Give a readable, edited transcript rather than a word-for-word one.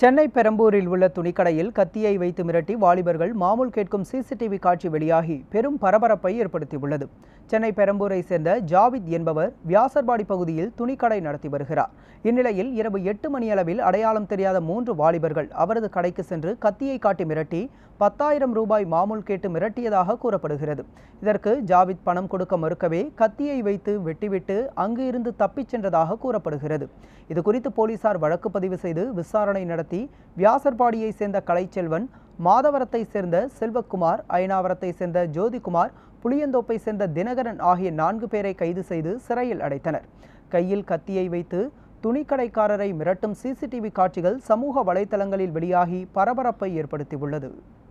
சென்னை பெரம்பூரில் உள்ள துணிக்கடையில் கத்தியை வைத்து மிரட்டி வாலிபர்கள் மாமூல் கேட்கும் சிசிடிவி காட்சி வெளியாகி பெரும் பரபரப்பை ஏற்படுத்தியுள்ளது. சென்னை பெரம்பூரை சேர்ந்த ஜாவித் என்பவர் வியாசர்பாடி பகுதியில் துணிக்கடை நடத்தி வருகிறார். இந்நிலையில் இரவு 8 மணியளவில் அடையாளம் தெரியாத 3 வாலிபர்கள் அவரது கடைக்கு சென்று கத்தியை காட்டி மிரட்டி 10,000 ரூபாய் மாமூல் கேட்டு மிரட்டியதாக கூறப்படுகிறது. இதற்கு ஜாவித் பணம் கொடுக்க மறுக்கவே கத்தியை வைத்து வெட்டிவிட்டு அங்கு இருந்து தப்பிச் சென்றதாக கூறப்படுகிறது. இதுகுறித்து போலீசார் வழக்கு பதிவு செய்து விசாரணை நடத்தி வியாசர்பாடியை சேர்ந்த கலைச்செல்வன், மாதவரத்தை சேர்ந்த செல்வக்குமார், அயனாவரத்தை சேர்ந்த ஜோதிகுமார், புளியந்தோப்பை சேர்ந்த தினகரன் ஆகிய 4 பேரை கைது செய்து சிறையில் அடைத்தனர். கையில் கத்தியை வைத்து துணிக்கடைக்காரரை மிரட்டும் சிசிடிவி காட்சிகள் சமூக வலைதளங்களில் வெளியாகி பரபரப்பை ஏற்படுத்தியுள்ளது.